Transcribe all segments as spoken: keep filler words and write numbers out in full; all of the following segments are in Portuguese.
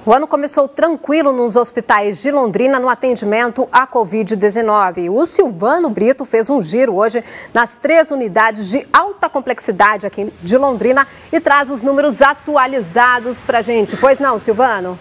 O ano começou tranquilo nos hospitais de Londrina no atendimento à covid dezenove. O Silvano Brito fez um giro hoje nas três unidades de alta complexidade aqui de Londrina e traz os números atualizados para a gente. Pois não, Silvano?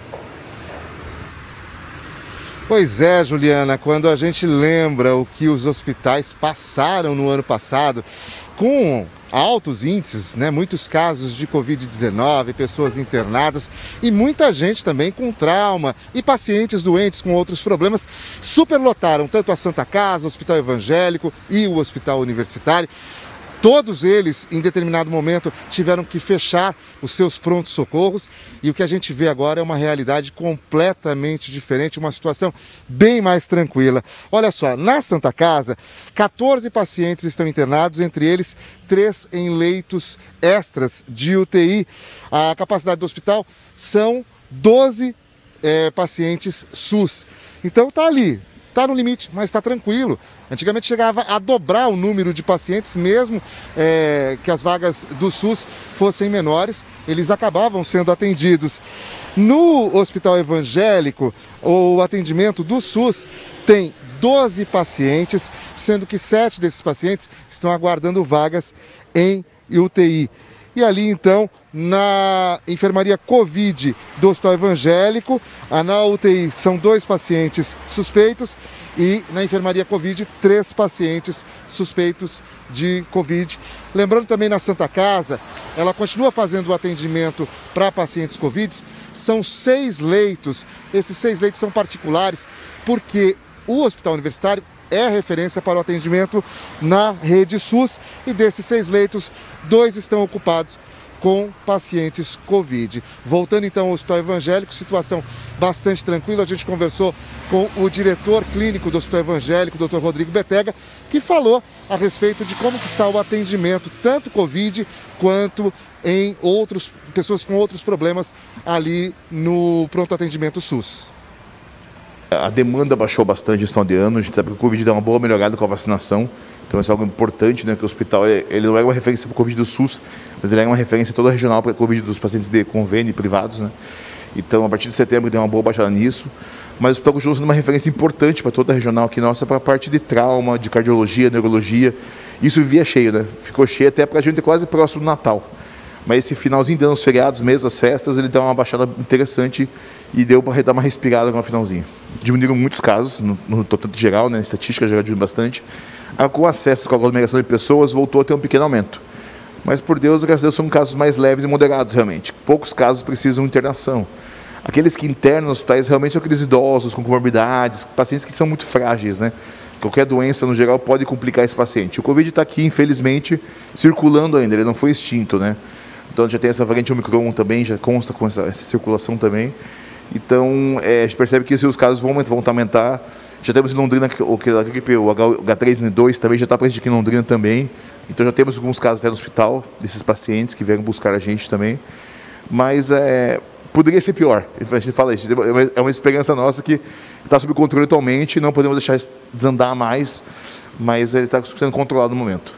Pois é, Juliana, quando a gente lembra o que os hospitais passaram no ano passado, com altos índices, né? Muitos casos de covid dezenove, pessoas internadas e muita gente também com trauma e pacientes doentes com outros problemas, superlotaram tanto a Santa Casa, o Hospital Evangélico e o Hospital Universitário. Todos eles, em determinado momento, tiveram que fechar os seus prontos-socorros e o que a gente vê agora é uma realidade completamente diferente, uma situação bem mais tranquila. Olha só, na Santa Casa, quatorze pacientes estão internados, entre eles três em leitos extras de U T I. A capacidade do hospital são doze é, pacientes SUS. Então tá ali. Está no limite, mas está tranquilo. Antigamente chegava a dobrar o número de pacientes, mesmo é, que as vagas do SUS fossem menores, eles acabavam sendo atendidos. No Hospital Evangélico, o atendimento do SUS tem doze pacientes, sendo que sete desses pacientes estão aguardando vagas em U T I. E ali, então, na enfermaria Covid do Hospital Evangélico, na U T I são dois pacientes suspeitos e na enfermaria Covid, três pacientes suspeitos de Covid. Lembrando também na Santa Casa, ela continua fazendo o atendimento para pacientes Covid, são seis leitos. Esses seis leitos são particulares porque o Hospital Universitário é referência para o atendimento na rede SUS e desses seis leitos, dois estão ocupados com pacientes Covid. Voltando então ao Hospital Evangélico, situação bastante tranquila. A gente conversou com o diretor clínico do Hospital Evangélico, doutor Rodrigo Betega, que falou a respeito de como que está o atendimento, tanto Covid quanto em outros, pessoas com outros problemas ali no pronto atendimento SUS. A demanda baixou bastante no final de ano, a gente sabe que o Covid deu uma boa melhorada com a vacinação, então isso é algo importante, né, que o hospital ele não é uma referência para o Covid do SUS, mas ele é uma referência toda regional para o Covid dos pacientes de convênio privados, né? Então a partir de setembro deu uma boa baixada nisso, mas o hospital continua sendo uma referência importante para toda a regional aqui nossa, para a parte de trauma, de cardiologia, neurologia, isso vivia cheio, né? Ficou cheio até para a gente quase próximo do Natal. Mas esse finalzinho de ano, os feriados mesmo, as festas, ele deu uma baixada interessante e deu para dar uma respirada no finalzinho. Diminuíram muitos casos, no, no total geral, né, na estatística já diminuiu bastante. Ah, com as festas, com a aglomeração de pessoas, voltou a ter um pequeno aumento. Mas, por Deus, graças a Deus, são casos mais leves e moderados, realmente. Poucos casos precisam de internação. Aqueles que internam nos hospitais realmente são aqueles idosos com comorbidades, pacientes que são muito frágeis, né? Qualquer doença, no geral, pode complicar esse paciente. O Covid está aqui, infelizmente, circulando ainda, ele não foi extinto, né? Então já tem essa variante Omicron também, já consta com essa, essa circulação também. Então é, a gente percebe que os casos vão, vão aumentar. Já temos em Londrina o, o H três N dois também já está presente aqui em Londrina também. Então já temos alguns casos até no hospital desses pacientes que vieram buscar a gente também. Mas é, poderia ser pior. A gente fala isso, é uma esperança nossa que está sob controle atualmente, não podemos deixar desandar mais, mas ele está sendo controlado no momento.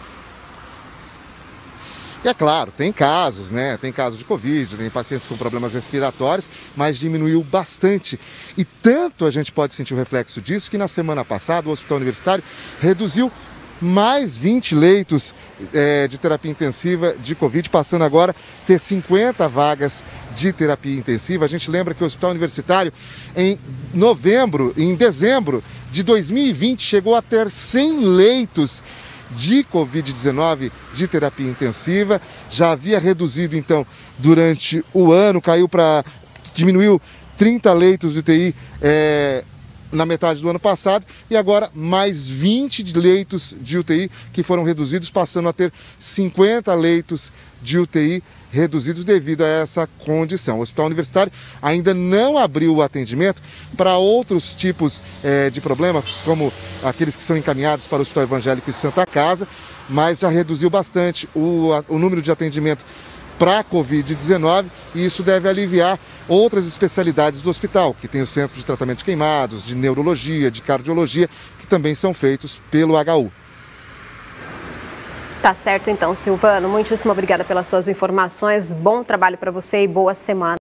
E é claro, tem casos, né? Tem casos de Covid, tem pacientes com problemas respiratórios, mas diminuiu bastante. E tanto a gente pode sentir o reflexo disso que na semana passada o Hospital Universitário reduziu mais vinte leitos é, de terapia intensiva de Covid, passando agora a ter cinquenta vagas de terapia intensiva. A gente lembra que o Hospital Universitário, em novembro, em dezembro de dois mil e vinte, chegou a ter cem leitos de covid dezenove de terapia intensiva, já havia reduzido então durante o ano, caiu para, diminuiu trinta leitos de U T I é, na metade do ano passado e agora mais vinte leitos de U T I que foram reduzidos, passando a ter cinquenta leitos de U T I reduzidos devido a essa condição. O Hospital Universitário ainda não abriu o atendimento para outros tipos eh, de problemas, como aqueles que são encaminhados para o Hospital Evangélico e Santa Casa, mas já reduziu bastante o, o número de atendimento para covid dezenove e isso deve aliviar outras especialidades do hospital, que tem o Centro de Tratamento de Queimados, de Neurologia, de Cardiologia, que também são feitos pelo H U. Tá certo então, Silvano. Muitíssimo obrigada pelas suas informações. Bom trabalho para você e boa semana.